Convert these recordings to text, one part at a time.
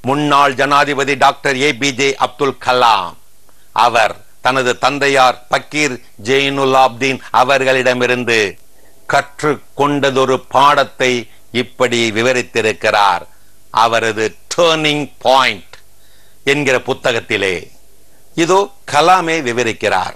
முன்னாள் ஜனாதிபதி doctor APJ Abdul Kalam அவர் தனது தந்தையார் பக்கீர் ஜெயினுலாப்தீன் அவர்களிடமிருந்து கற்றுக்கொண்டதொரு பாடத்தை இப்படி விவரித்திருக்கிறார் அவரது டர்னிங் பாயிண்ட் என்கிற புத்தகத்திலே. இதோ கலாமே விவரிக்கிறார்.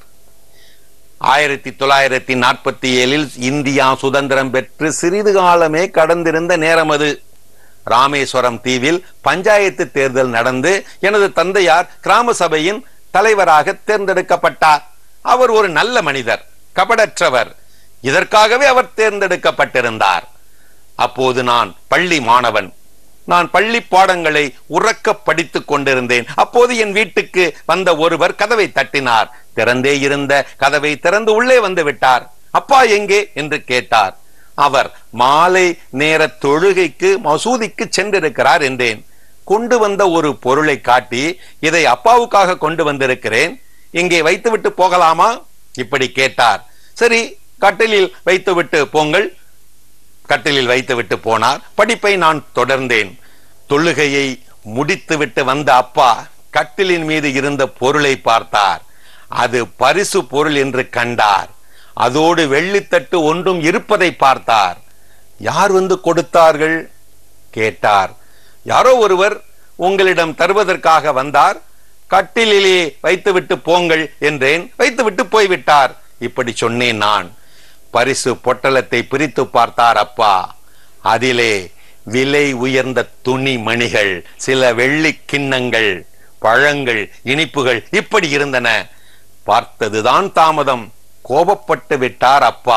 1947 இந்தியா சுதந்திரம் பெற்று சிறிது காலமே கடந்திருந்த நேரம் அது. ராமேஸ்வரம் தீவில் பஞ்சாயத்து தேர்தல் நடந்து எனது தந்தையார் கிராம சபையின் தலைவராக தேர்ந்தெடுக்கப்பட்டார். அவர் ஒரு நல்ல மனிதர், கபடற்றவர். இதற்காகவே அவர் தேர்ந்தெடுக்கப்பட்டிருந்தார். அப்போது நான் பள்ளி மாணவன். நான் பள்ளி பாடங்களை உறக்க படித்துக் கொண்டிருந்தேன். அப்போது என் வீட்டுக்கு வந்த ஒருவர் கதவை தட்டினார். திறந்தே இருந்த கதவை திறந்து உள்ளே வந்து விட்டார். அப்பா எங்கே என்று கேட்டார். அவர் மாலை நேர தொழுகைக்கு மசூதிக்கு சென்றிருக்கிறார் என்றேன். கொண்டு வந்த ஒரு பொருளை காட்டி, இதை அப்பாவுக்காக கொண்டு வந்திருக்கிறேன், இங்கே வைத்துவிட்டு போகலாமா இப்படி கேட்டார். சரி, கட்டிலில் வைத்துவிட்டு போங்கள். கட்டிலில் வைத்துவிட்டு போனார். படிப்பை நான் தொடர்ந்தேன். தொழுகையை முடித்துவிட்டு வந்த அப்பா கட்டிலின் மீது இருந்த பொருளை பார்த்தார். அது பரிசு பொருள் என்று கண்டார். அதோடு வெள்ளித்தட்டு ஒன்றும் இருப்பதை பார்த்தார். யார் வந்து கொடுத்தார்கள் கேட்டார். யாரோ ஒருவர் உங்களிடம் தருவதற்காக வந்தார், கட்டிலே வைத்துவிட்டு போங்கள் என்றேன். வைத்துவிட்டு போய்விட்டார் இப்படி சொன்னேன் நான். பரிசு பொட்டலத்தை பிரித்து பார்த்தார் அப்பா. அதிலே விலை உயர்ந்த துணி மணிகள், சில வெள்ளி கிண்ணங்கள், பழங்கள், இனிப்புகள் இப்படி இருந்தன. பார்த்ததுதான் தாமதம். கோபப்பட்டு விட்டார் அப்பா.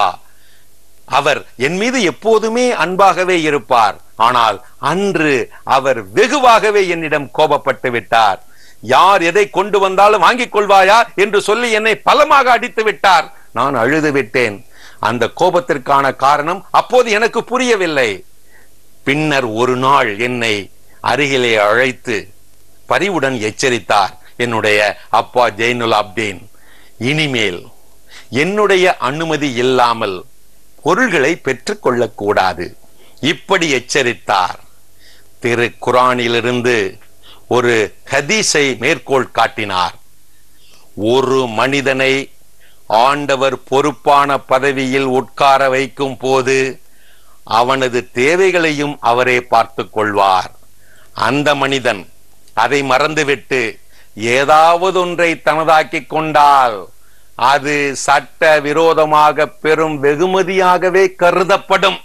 அவர் என் மீது எப்போதுமே அன்பாகவே இருப்பார். ஆனால் அன்று அவர் வெகுவாகவே என்னிடம் கோபப்பட்டு விட்டார். யார் எதை கொண்டு வந்தாலும் வாங்கிக் கொள்வாயா என்று சொல்லி என்னை பலமாக அடித்து விட்டார். நான் அழுது விட்டேன். அந்த கோபத்திற்கான காரணம் அப்போது எனக்கு புரியவில்லை. பின்னர் ஒரு நாள் என்னை அருகிலே அழைத்து பரிவுடன் எச்சரித்தார் என்னுடைய அப்பா ஜெயினுலாப்தீன். இனிமேல் என்னுடைய அனுமதி இல்லாமல் பொருள்களை பெற்றுக் கொள்ளக்கூடாது இப்படி எச்சரித்தார். திரு குரானிலிருந்து ஒரு ஹதீஸை மேற்கோள் காட்டினார். ஒரு மனிதனை ஆண்டவர் பொறுப்பான பதவியில் உட்கார வைக்கும் போது அவனது தேவைகளையும் அவரே பார்த்துக் கொள்வார். அந்த மனிதன் அதை மறந்துவிட்டு ஏதாவது ஒன்றை தனதாக்கிக் கொண்டால் அது சட்ட விரோதமாக பெரும் வெகுமதியாகவே கருதப்படும்.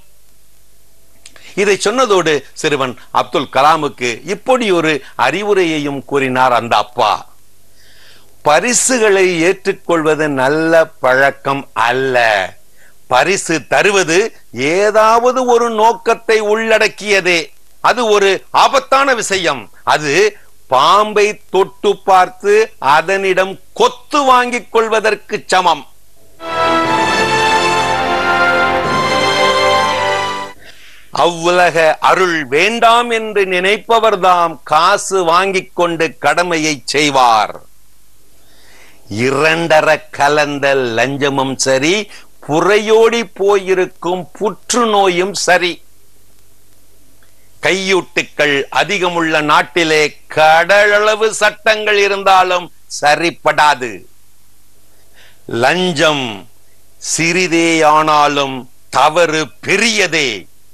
இதை சொன்னதோடு சிறுவன் அப்துல் கலாமுக்கு இப்படி ஒரு அறிவுரையையும் கூறினார் அந்த அப்பா. பரிசுகளை ஏற்றுக்கொள்வது நல்ல பழக்கம் அல்ல. பரிசு தருவது ஏதாவது ஒரு நோக்கத்தை உள்ளடக்கியதே. அது ஒரு ஆபத்தான விஷயம். அது பாம்பை தொட்டு பார்த்து அதனிடம் கொத்து வாங்கிக் கொள்வதற்கு சமம். அவ்வுலக அருள் வேண்டாம் என்று நினைப்பவர்தாம் காசு வாங்கிக் கொண்டு கடமையை செய்வார். இரண்டர கலந்த லஞ்சமும் சரி, புறையோடி போயிருக்கும் புற்றுநோயும் சரி. கையூட்டுக்கள் அதிகமுள்ள நாட்டிலே கடலளவு சட்டங்கள் இருந்தாலும் சரிப்படாது. லஞ்சம் சிறிதேயானாலும் தவறு பெரியதே.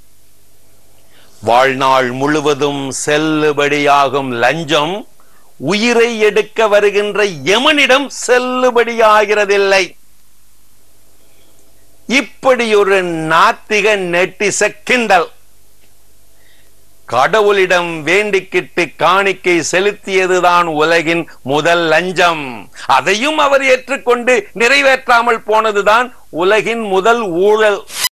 வாழ்நாள் முழுவதும் செல்லுபடியாகும் லஞ்சம் உயிரை எடுக்க வருகின்ற யமனிடம் செல்லுபடியாகிறதில்லை. இப்படி ஒரு நாத்திக நெட்டிச கிண்டல். கடவுளிடம் வேண்டிக்கிட்டு காணிக்கை செலுத்தியதுதான் உலகின் முதல் லஞ்சம். அதையும் அவர் ஏற்றுக்கொண்டு நிறைவேற்றாமல் போனதுதான் உலகின் முதல் ஊழல்.